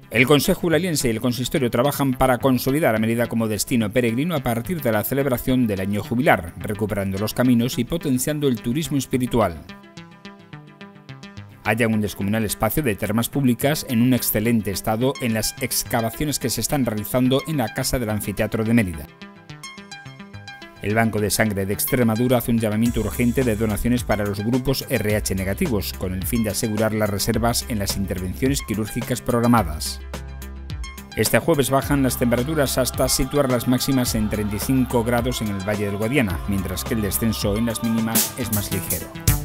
El Consejo Ulaliense y el Consistorio trabajan para consolidar a Mérida como destino peregrino a partir de la celebración del año jubilar, recuperando los caminos y potenciando el turismo espiritual. Hallan un descomunal espacio de termas públicas en un excelente estado en las excavaciones que se están realizando en la Casa del Anfiteatro de Mérida. El Banco de Sangre de Extremadura hace un llamamiento urgente de donaciones para los grupos RH negativos, con el fin de asegurar las reservas en las intervenciones quirúrgicas programadas. Este jueves bajan las temperaturas hasta situar las máximas en 35 grados en el Valle del Guadiana, mientras que el descenso en las mínimas es más ligero.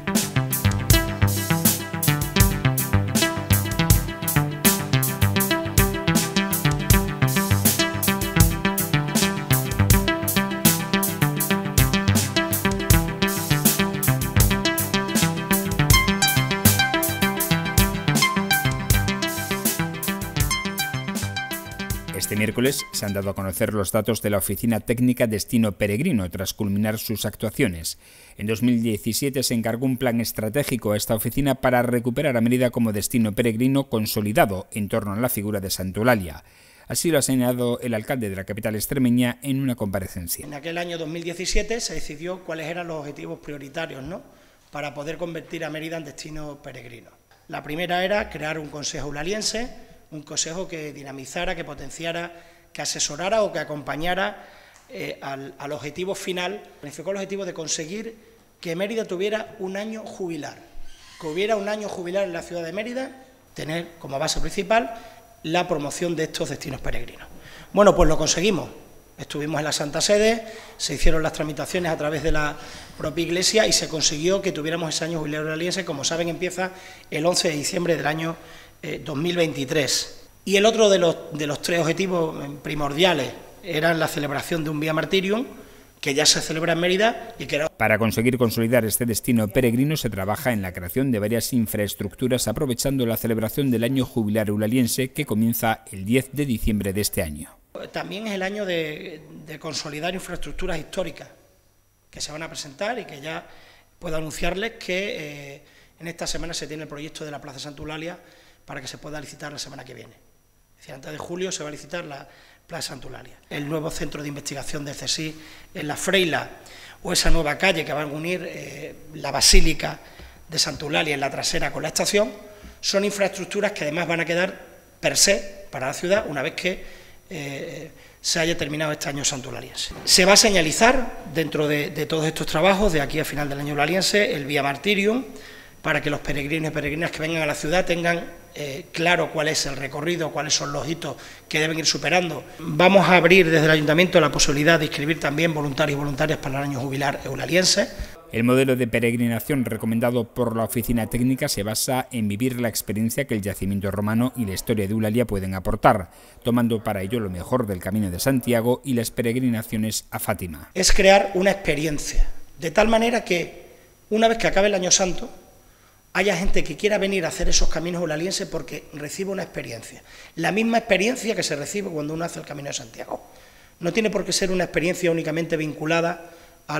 Este miércoles se han dado a conocer los datos de la Oficina Técnica Destino Peregrino tras culminar sus actuaciones. En 2017 se encargó un plan estratégico a esta oficina para recuperar a Mérida como destino peregrino consolidado en torno a la figura de Santa Eulalia. Así lo ha señalado el alcalde de la capital extremeña en una comparecencia. En aquel año 2017 se decidió cuáles eran los objetivos prioritarios, para poder convertir a Mérida en destino peregrino. La primera era crear un consejo ulaliense, un consejo que dinamizara, que potenciara, que asesorara o que acompañara al objetivo final. Planificó el objetivo de conseguir que Mérida tuviera un año jubilar, que hubiera un año jubilar en la ciudad de Mérida, tener como base principal la promoción de estos destinos peregrinos. Bueno, pues lo conseguimos. Estuvimos en la Santa Sede, se hicieron las tramitaciones a través de la propia Iglesia y se consiguió que tuviéramos ese año jubilar ulaliense. Como saben, empieza el 11 de diciembre del año 2023. Y el otro de los tres objetivos primordiales era la celebración de un Vía Martirium, que ya se celebra en Mérida y que era... Para conseguir consolidar este destino peregrino se trabaja en la creación de varias infraestructuras aprovechando la celebración del año jubilar ulaliense que comienza el 10 de diciembre de este año. También es el año de consolidar infraestructuras históricas que se van a presentar y que ya puedo anunciarles que en esta semana se tiene el proyecto de la Plaza Santa Eulalia para que se pueda licitar la semana que viene. Es decir, antes de julio se va a licitar la Plaza Santa Eulalia. El nuevo centro de investigación del CSIC en La Freila o esa nueva calle que va a unir la Basílica de Santa Eulalia en la trasera con la estación, son infraestructuras que además van a quedar per se para la ciudad una vez que se haya terminado este año santo eulaliense. Se va a señalizar dentro de todos estos trabajos, de aquí a final del año eulaliense, el Vía Martirium, para que los peregrinos y peregrinas que vengan a la ciudad tengan claro cuál es el recorrido, cuáles son los hitos que deben ir superando. Vamos a abrir desde el Ayuntamiento la posibilidad de inscribir también voluntarios y voluntarias para el año jubilar eulaliense. El modelo de peregrinación recomendado por la Oficina Técnica se basa en vivir la experiencia que el yacimiento romano y la historia de Eulalia pueden aportar, tomando para ello lo mejor del Camino de Santiago y las peregrinaciones a Fátima. Es crear una experiencia, de tal manera que una vez que acabe el Año Santo, haya gente que quiera venir a hacer esos caminos eulalienses porque recibe una experiencia, la misma experiencia que se recibe cuando uno hace el Camino de Santiago. No tiene por qué ser una experiencia únicamente vinculada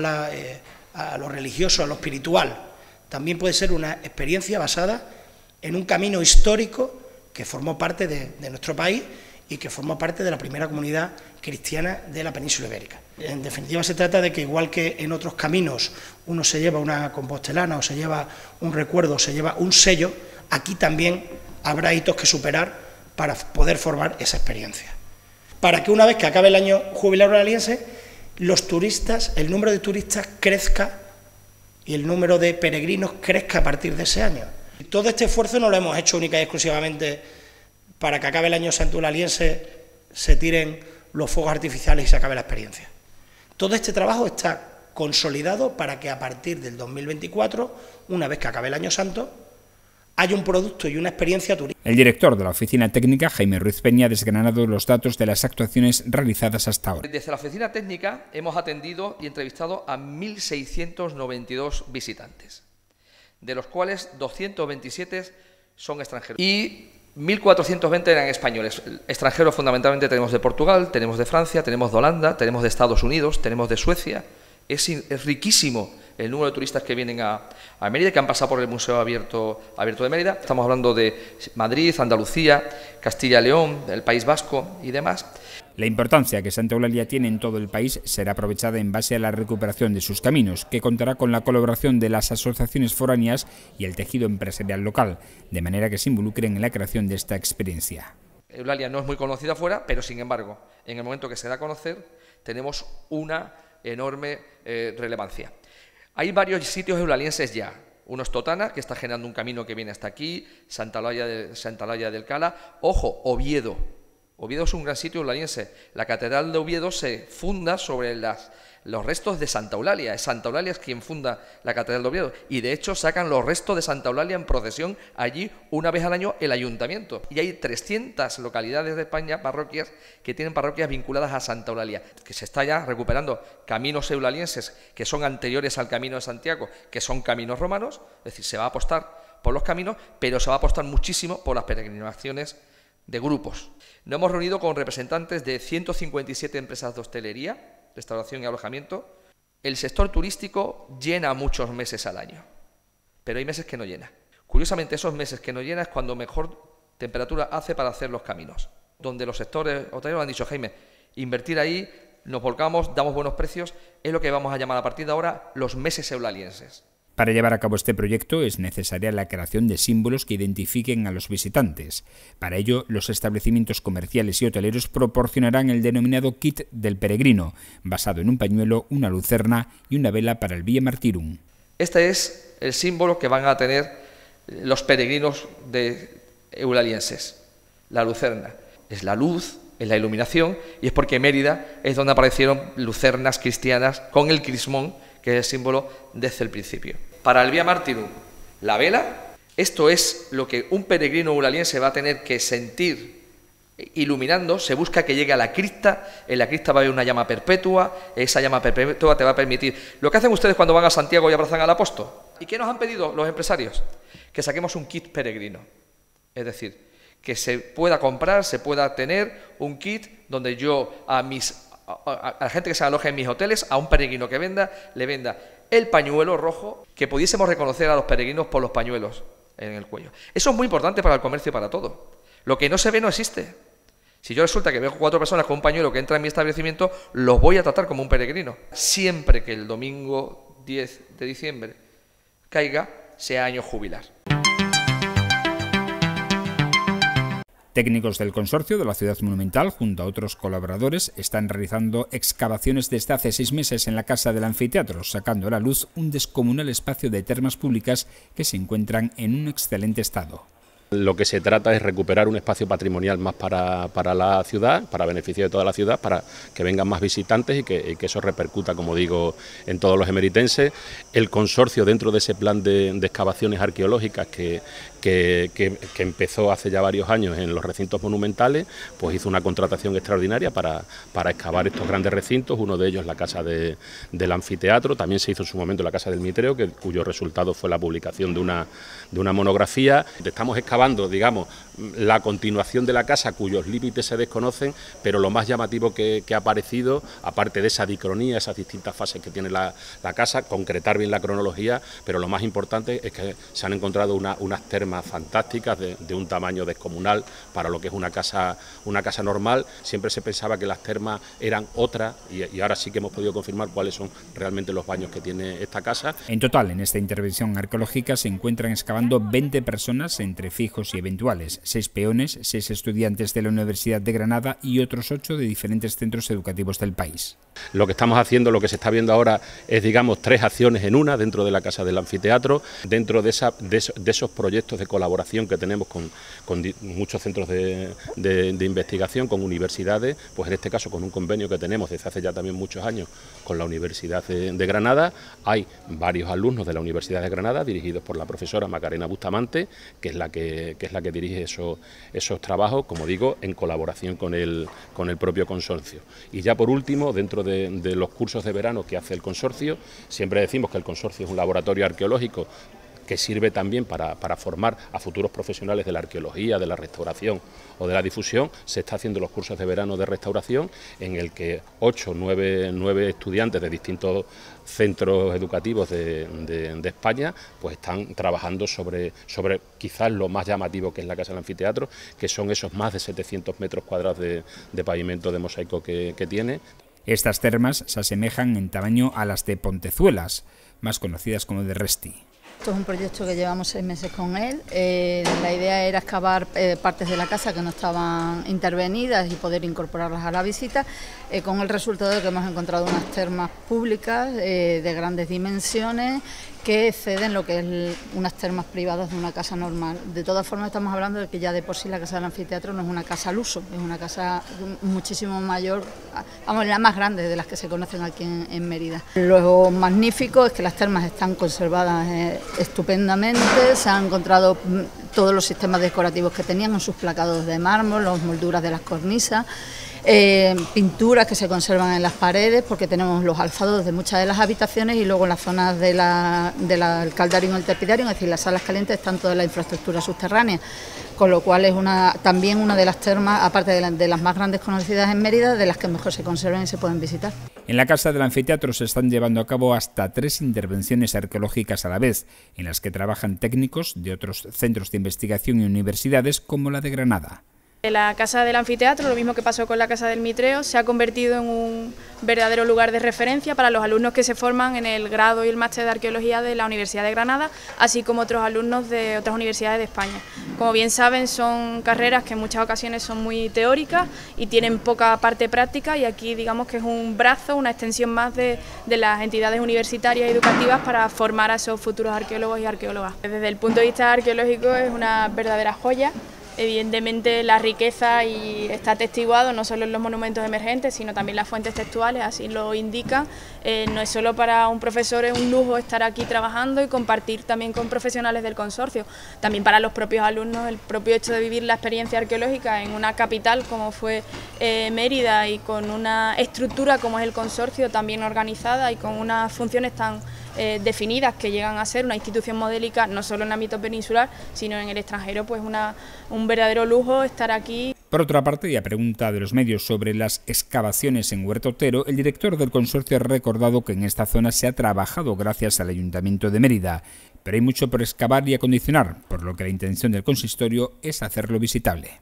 a lo religioso, a lo espiritual. También puede ser una experiencia basada en un camino histórico que formó parte de nuestro país y que formó parte de la primera comunidad cristiana de la península ibérica. En definitiva, se trata de que, igual que en otros caminos uno se lleva una compostelana o se lleva un recuerdo, o se lleva un sello, aquí también habrá hitos que superar para poder formar esa experiencia. Para que una vez que acabe el año jubilar eulaliense, los turistas, el número de turistas crezca y el número de peregrinos crezca a partir de ese año. Todo este esfuerzo no lo hemos hecho única y exclusivamente para que acabe el año santo eulaliense, se tiren los fuegos artificiales y se acabe la experiencia. Todo este trabajo está consolidado para que a partir del 2024, una vez que acabe el año santo, haya un producto y una experiencia turística. El director de la Oficina Técnica, Jaime Ruiz Peña, ha desgranado los datos de las actuaciones realizadas hasta ahora. Desde la Oficina Técnica hemos atendido y entrevistado a 1.692 visitantes, de los cuales 227 son extranjeros y 1.420 eran españoles. Extranjeros fundamentalmente tenemos de Portugal, tenemos de Francia, tenemos de Holanda, tenemos de Estados Unidos, tenemos de Suecia. Es riquísimo el número de turistas que vienen a Mérida, que han pasado por el Museo Abierto de Mérida. Estamos hablando de Madrid, Andalucía, Castilla y León, el País Vasco y demás. La importancia que Santa Eulalia tiene en todo el país será aprovechada en base a la recuperación de sus caminos, que contará con la colaboración de las asociaciones foráneas y el tejido empresarial local, de manera que se involucren en la creación de esta experiencia. Eulalia no es muy conocida fuera, pero sin embargo, en el momento que se da a conocer, tenemos una enorme relevancia. Hay varios sitios eulalienses ya. Uno es Totana, que está generando un camino que viene hasta aquí, Santa Eulalia del Cala. Ojo, Oviedo. Oviedo es un gran sitio eulaliense. La Catedral de Oviedo se funda sobre los restos de Santa Eulalia. Santa Eulalia es quien funda la Catedral de Oviedo. Y de hecho sacan los restos de Santa Eulalia en procesión allí una vez al año el ayuntamiento. Y hay 300 localidades de España, parroquias, que tienen parroquias vinculadas a Santa Eulalia. Que se está ya recuperando caminos eulalienses que son anteriores al Camino de Santiago, que son caminos romanos. Es decir, se va a apostar por los caminos, pero se va a apostar muchísimo por las peregrinaciones de grupos. Nos hemos reunido con representantes de 157 empresas de hostelería, restauración y alojamiento. El sector turístico llena muchos meses al año, pero hay meses que no llena. Curiosamente, esos meses que no llena es cuando mejor temperatura hace para hacer los caminos, donde los sectores hoteleros han dicho: Jaime, invertir ahí, nos volcamos, damos buenos precios, es lo que vamos a llamar a partir de ahora los meses eulalienses. Para llevar a cabo este proyecto es necesaria la creación de símbolos que identifiquen a los visitantes. Para ello, los establecimientos comerciales y hoteleros proporcionarán el denominado kit del peregrino, basado en un pañuelo, una lucerna y una vela para el Via Martyrum. Este es el símbolo que van a tener los peregrinos eulalienses. La lucerna es la luz, es la iluminación, y es porque Mérida es donde aparecieron lucernas cristianas con el crismón, que es el símbolo desde el principio. Para el Via Martyrum, la vela, esto es lo que un peregrino eulaliense va a tener que sentir iluminando. Se busca que llegue a la cripta, en la cripta va a haber una llama perpetua, esa llama perpetua te va a permitir lo que hacen ustedes cuando van a Santiago y abrazan al apóstol. ¿Y qué nos han pedido los empresarios? Que saquemos un kit peregrino, es decir, que se pueda comprar, se pueda tener un kit donde yo a la gente que se aloje en mis hoteles, a un peregrino que venda, le venda el pañuelo rojo, que pudiésemos reconocer a los peregrinos por los pañuelos en el cuello. Eso es muy importante para el comercio y para todo. Lo que no se ve no existe. Si yo resulta que veo 4 personas con un pañuelo que entra en mi establecimiento, los voy a tratar como un peregrino. Siempre que el domingo 10 de diciembre caiga, sea año jubilar. Técnicos del consorcio de la Ciudad Monumental, junto a otros colaboradores, están realizando excavaciones desde hace 6 meses en la Casa del Anfiteatro, sacando a la luz un descomunal espacio de termas públicas que se encuentran en un excelente estado. Lo que se trata es recuperar un espacio patrimonial más para la ciudad, para beneficio de toda la ciudad, para que vengan más visitantes y que eso repercuta, como digo, en todos los emeritenses. El consorcio, dentro de ese plan de excavaciones arqueológicas que empezó hace ya varios años en los recintos monumentales, pues hizo una contratación extraordinaria para excavar estos grandes recintos. Uno de ellos la Casa del Anfiteatro, también se hizo en su momento la Casa del Mitreo, cuyo resultado fue la publicación de una monografía. Estamos excavando, digamos, la continuación de la casa, cuyos límites se desconocen, pero lo más llamativo que ha aparecido, aparte de esa dicronía, esas distintas fases que tiene la casa, concretar bien la cronología, pero lo más importante es que se han encontrado unas termas fantásticas de un tamaño descomunal para lo que es una casa normal. Siempre se pensaba que las termas eran otras y ahora sí que hemos podido confirmar cuáles son realmente los baños que tiene esta casa. En total, en esta intervención arqueológica se encuentran excavando 20 personas entre fijos y eventuales, 6 peones, 6 estudiantes de la Universidad de Granada y otros 8 de diferentes centros educativos del país. Lo que estamos haciendo, lo que se está viendo ahora es, digamos, 3 acciones en una dentro de la Casa del Anfiteatro, dentro de esos proyectos de colaboración que tenemos con muchos centros de investigación, con universidades, pues en este caso con un convenio que tenemos desde hace ya también muchos años con la Universidad de Granada. Hay varios alumnos de la Universidad de Granada dirigidos por la profesora Macarena Bustamante, que es la que dirige esos trabajos, como digo, en colaboración con el propio consorcio. Y ya por último, dentro de los cursos de verano que hace el consorcio, siempre decimos que el consorcio es un laboratorio arqueológico que sirve también para formar a futuros profesionales de la arqueología, de la restauración o de la difusión. Se está haciendo los cursos de verano de restauración, en el que 8 o 9 estudiantes de distintos centros educativos de España pues están trabajando sobre quizás lo más llamativo que es la Casa del Anfiteatro, que son esos más de 700 metros cuadrados de pavimento de mosaico que tiene. Estas termas se asemejan en tamaño a las de Pontezuelas, más conocidas como de Resti. Esto es un proyecto que llevamos 6 meses con él. La idea era excavar partes de la casa que no estaban intervenidas y poder incorporarlas a la visita, con el resultado de que hemos encontrado unas termas públicas de grandes dimensiones que exceden lo que es unas termas privadas de una casa normal. De todas formas, estamos hablando de que ya de por sí la Casa del Anfiteatro no es una casa al uso, es una casa muchísimo mayor, vamos, la más grande de las que se conocen aquí en Mérida. Lo magnífico es que las termas están conservadas estupendamente, se han encontrado todos los sistemas decorativos que tenían en sus placados de mármol, las molduras de las cornisas, pinturas que se conservan en las paredes, porque tenemos los alzados de muchas de las habitaciones, y luego en las zonas del Caldario y el Tepidario, es decir, las salas calientes, están toda la infraestructura subterránea, con lo cual es también una de las termas, aparte de las más grandes conocidas en Mérida, de las que mejor se conservan y se pueden visitar. En la Casa del Anfiteatro se están llevando a cabo hasta 3 intervenciones arqueológicas a la vez, en las que trabajan técnicos de otros centros de investigación y universidades como la de Granada. La Casa del Anfiteatro, lo mismo que pasó con la Casa del Mitreo, se ha convertido en un verdadero lugar de referencia para los alumnos que se forman en el grado y el máster de Arqueología de la Universidad de Granada, así como otros alumnos de otras universidades de España. Como bien saben, son carreras que en muchas ocasiones son muy teóricas y tienen poca parte práctica, y aquí digamos que es un brazo, una extensión más de las entidades universitarias y educativas para formar a esos futuros arqueólogos y arqueólogas. Desde el punto de vista arqueológico es una verdadera joya. Evidentemente la riqueza y está atestiguado no solo en los monumentos emergentes, sino también las fuentes textuales, así lo indican. No es solo para un profesor, es un lujo estar aquí trabajando y compartir también con profesionales del consorcio. También para los propios alumnos, el propio hecho de vivir la experiencia arqueológica en una capital como fue Mérida, y con una estructura como es el consorcio, también organizada y con unas funciones tan definidas, que llegan a ser una institución modélica no solo en el ámbito peninsular, sino en el extranjero, pues un verdadero lujo estar aquí. Por otra parte, y a pregunta de los medios sobre las excavaciones en Huerta Otero, el director del consorcio ha recordado que en esta zona se ha trabajado gracias al Ayuntamiento de Mérida, pero hay mucho por excavar y acondicionar, por lo que la intención del consistorio es hacerlo visitable.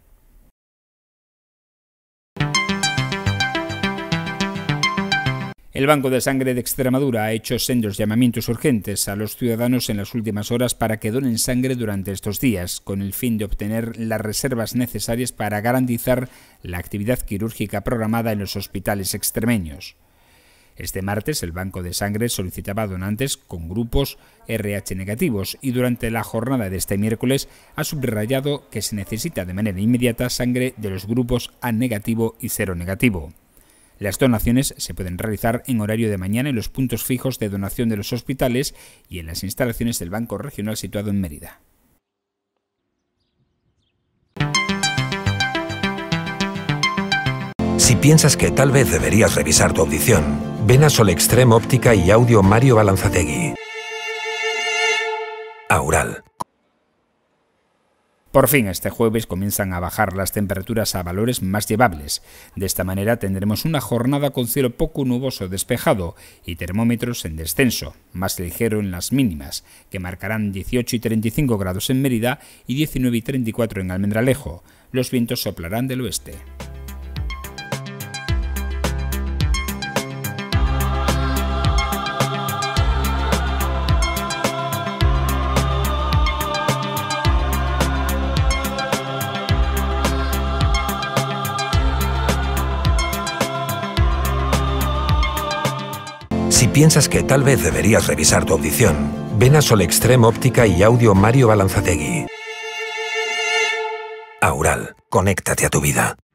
El Banco de Sangre de Extremadura ha hecho sendos llamamientos urgentes a los ciudadanos en las últimas horas para que donen sangre durante estos días, con el fin de obtener las reservas necesarias para garantizar la actividad quirúrgica programada en los hospitales extremeños. Este martes el Banco de Sangre solicitaba donantes con grupos RH negativos, y durante la jornada de este miércoles ha subrayado que se necesita de manera inmediata sangre de los grupos A negativo y 0 negativo. Las donaciones se pueden realizar en horario de mañana en los puntos fijos de donación de los hospitales y en las instalaciones del Banco Regional situado en Mérida. Si piensas que tal vez deberías revisar tu audición, ven a Solextrem Óptica y Audio Mario Balanzategui. Aural. Por fin, este jueves comienzan a bajar las temperaturas a valores más llevables. De esta manera tendremos una jornada con cielo poco nuboso despejado y termómetros en descenso, más ligero en las mínimas, que marcarán 18 y 35 grados en Mérida y 19 y 34 en Almendralejo. Los vientos soplarán del oeste. Si piensas que tal vez deberías revisar tu audición, ven a Solextrem Óptica y Audio Mario Balanzategui. Aural, conéctate a tu vida.